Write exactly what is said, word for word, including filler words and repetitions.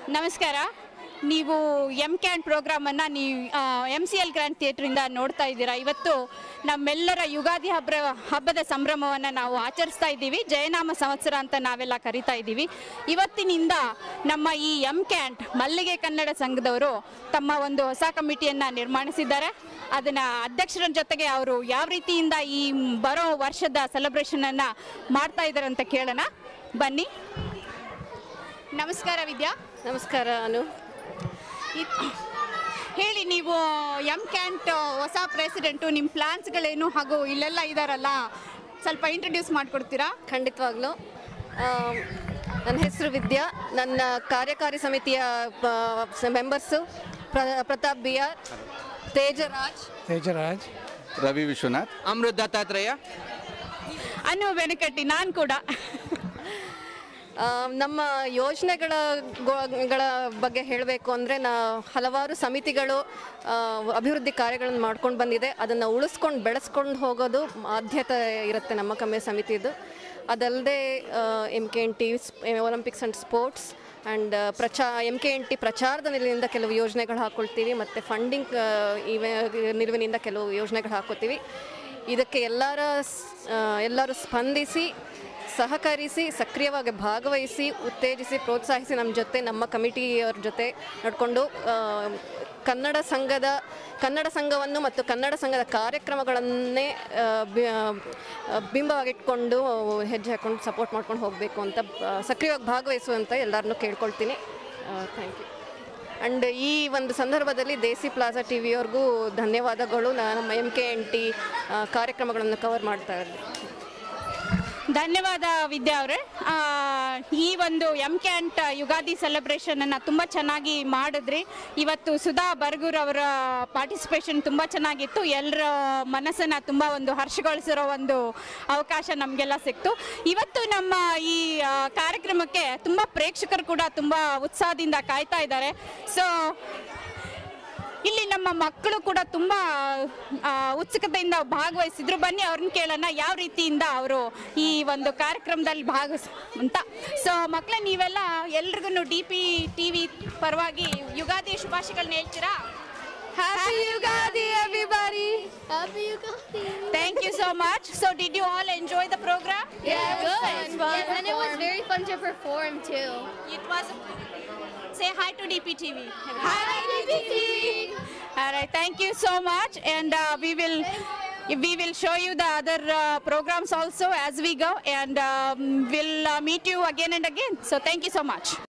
ನಮಸ್ಕಾರ. ನೀವು ಎಮ್ ಕ್ಯಾಂಟ್ ಪ್ರೋಗ್ರಾಮನ್ನು ನೀವು ಎಮ್ ಸಿ ಎಲ್ ಗ್ರ್ಯಾಂಡ್ ಥಿಯೇಟ್ರಿಂದ ನೋಡ್ತಾ ಇದ್ದೀರಾ. ಇವತ್ತು ನಮ್ಮೆಲ್ಲರ ಯುಗಾದಿ ಹಬ್ಬ ಹಬ್ಬದ ಸಂಭ್ರಮವನ್ನು ನಾವು ಆಚರಿಸ್ತಾ ಇದ್ದೀವಿ. ಜಯನಾಮ ಸಂವತ್ಸರ ಅಂತ ನಾವೆಲ್ಲ ಕರಿತಾ ಇದ್ದೀವಿ. ಇವತ್ತಿನಿಂದ ನಮ್ಮ ಈ ಎಮ್ ಕ್ಯಾಂಟ್ ಮಲ್ಲಿಗೆ ಕನ್ನಡ ಸಂಘದವರು ತಮ್ಮ ಒಂದು ಹೊಸ ಕಮಿಟಿಯನ್ನು ನಿರ್ಮಾಣಿಸಿದ್ದಾರೆ. ಅದನ್ನು ಅಧ್ಯಕ್ಷರ ಜೊತೆಗೆ ಅವರು ಯಾವ ರೀತಿಯಿಂದ ಈ ಬರೋ ವರ್ಷದ ಸೆಲೆಬ್ರೇಷನನ್ನು ಮಾಡ್ತಾ ಇದ್ದಾರೆ ಅಂತ ಕೇಳೋಣ ಬನ್ನಿ. ನಮಸ್ಕಾರ ವಿದ್ಯಾ. ನಮಸ್ಕಾರ ಅನು. ಹೇಳಿ, ನೀವು ಎಮ್ ಕ್ಯಾಂಟ್ ಹೊಸ ಪ್ರೆಸಿಡೆಂಟು, ನಿಮ್ಮ ಪ್ಲ್ಯಾನ್ಸ್ಗಳೇನು ಹಾಗೂ ಇಲ್ಲೆಲ್ಲ ಇದ್ದಾರಲ್ಲ, ಸ್ವಲ್ಪ ಇಂಟ್ರೊಡ್ಯೂಸ್ ಮಾಡಿಕೊಡ್ತೀರಾ? ಖಂಡಿತವಾಗ್ಲೂ. ನನ್ನ ಹೆಸರು ವಿದ್ಯಾ. ನನ್ನ ಕಾರ್ಯಕಾರಿ ಸಮಿತಿಯ members Pratap B R, Tejraj Tejraj Ravi Vishwanath, Amrit Dattatreya, Anu Benakatti, ನಾನು ಕೂಡ. ನಮ್ಮ ಯೋಜನೆಗಳ ಗಳ ಬಗ್ಗೆ ಹೇಳಬೇಕು ಅಂದರೆ ನಾ ಹಲವಾರು ಸಮಿತಿಗಳು ಅಭಿವೃದ್ಧಿ ಕಾರ್ಯಗಳನ್ನು ಮಾಡ್ಕೊಂಡು ಬಂದಿದೆ. ಅದನ್ನು ಉಳಿಸ್ಕೊಂಡು ಬೆಳೆಸ್ಕೊಂಡು ಹೋಗೋದು ಆದ್ಯತೆ ಇರುತ್ತೆ ನಮ್ಮ ಕಮ್ಮಿ ಸಮಿತಿದು. ಅದಲ್ಲದೆ M K N T olympics and sports and ಪ್ರಚಾ ಎಮ್ ಕೆ ಎನ್ ಟಿ ಪ್ರಚಾರದ ನಿಲುವಿನಿಂದ ಕೆಲವು ಯೋಜನೆಗಳು ಹಾಕ್ಕೊಳ್ತೀವಿ, ಮತ್ತು ಫಂಡಿಂಗ್ ಇವೆ ನಿಲುವಿನಿಂದ ಕೆಲವು ಯೋಜನೆಗಳು ಹಾಕ್ಕೋತೀವಿ. ಇದಕ್ಕೆ ಎಲ್ಲರ ಎಲ್ಲರೂ ಸ್ಪಂದಿಸಿ, ಸಹಕರಿಸಿ, ಸಕ್ರಿಯವಾಗಿ ಭಾಗವಹಿಸಿ, ಉತ್ತೇಜಿಸಿ, ಪ್ರೋತ್ಸಾಹಿಸಿ ನಮ್ಮ ಜೊತೆ, ನಮ್ಮ ಕಮಿಟಿಯವ್ರ ಜೊತೆ ನಡ್ಕೊಂಡು ಕನ್ನಡ ಸಂಘದ ಕನ್ನಡ ಸಂಘವನ್ನು ಮತ್ತು ಕನ್ನಡ ಸಂಘದ ಕಾರ್ಯಕ್ರಮಗಳನ್ನೇ ಬಿಂಬವಾಗಿಟ್ಕೊಂಡು ಹೆಜ್ಜೆ ಹಾಕ್ಕೊಂಡು ಸಪೋರ್ಟ್ ಮಾಡ್ಕೊಂಡು ಹೋಗಬೇಕು ಅಂತ ಸಕ್ರಿಯವಾಗಿ ಭಾಗವಹಿಸುವಂತ ಎಲ್ಲರನ್ನೂ ಕೇಳ್ಕೊಳ್ತೀನಿ. Thank you. ಆ್ಯಂಡ್ ಈ ಒಂದು ಸಂದರ್ಭದಲ್ಲಿ ದೇಸಿ ಪ್ಲಾಜಾ ಟಿ ವಿಯವ್ರಿಗೂ ಧನ್ಯವಾದಗಳು. ನಮ್ಮ ಎಮ್ ಕೆ ಎನ್ ಟಿ ಕಾರ್ಯಕ್ರಮಗಳನ್ನು ಕವರ್ ಮಾಡ್ತಾ ಇದ್ದಾರೆ. ಧನ್ಯವಾದ ವಿದ್ಯಾ ಅವರೇ. ಈ ಒಂದು ಎಮ್ ಕ್ಯಾಂಟ್ ಯುಗಾದಿ ಸೆಲೆಬ್ರೇಷನನ್ನು ತುಂಬ ಚೆನ್ನಾಗಿ ಮಾಡಿದ್ರಿ. ಇವತ್ತು ಸುಧಾ ಬರ್ಗೂರ್ ಅವರ ಪಾರ್ಟಿಸಿಪೇಷನ್ ತುಂಬ ಚೆನ್ನಾಗಿತ್ತು. ಎಲ್ಲರ ಮನಸ್ಸನ್ನು ತುಂಬ ಒಂದು ಹರ್ಷಗೊಳಿಸಿರೋ ಒಂದು ಅವಕಾಶ ನಮಗೆಲ್ಲ ಸಿಕ್ತು. ಇವತ್ತು ನಮ್ಮ ಈ ಕಾರ್ಯಕ್ರಮಕ್ಕೆ ತುಂಬ ಪ್ರೇಕ್ಷಕರು ಕೂಡ ತುಂಬ ಉತ್ಸಾಹದಿಂದ ಕಾಯ್ತಾ ಇದ್ದಾರೆ. ಸೊ ಇಲ್ಲಿ ನಮ್ಮ ಮಕ್ಕಳು ಕೂಡ ತುಂಬ ಉತ್ಸುಕತೆಯಿಂದ ಭಾಗವಹಿಸಿದ್ರು. ಬನ್ನಿ ಅವ್ರನ್ನ ಕೇಳೋಣ ಯಾವ ರೀತಿಯಿಂದ ಅವರು ಈ ಒಂದು ಕಾರ್ಯಕ್ರಮದಲ್ಲಿ ಭಾಗವಹಿಸ ಅಂತ. ಸೊ ಮಕ್ಕಳೇ, ನೀವೆಲ್ಲ ಎಲ್ರಿಗೂ ಡಿ ಪಿ ಟಿ ವಿ ಪರವಾಗಿ ಯುಗಾದಿ ಶುಭಾಶಯಗಳನ್ನ ಹೇಳ್ತೀರಾ? Happy Yugadi, everybody! Happy Yugadi! Thank you so much. So did you all enjoy the program? Yeah, it was Good. fun. Yes, and it was very fun to perform too. It was. Say hi to D P T V. Hi, D P T V! All right, thank you so much, and uh, we will we will show you the other uh, programs also as we go, and um, we'll uh, meet you again and again. So thank you so much.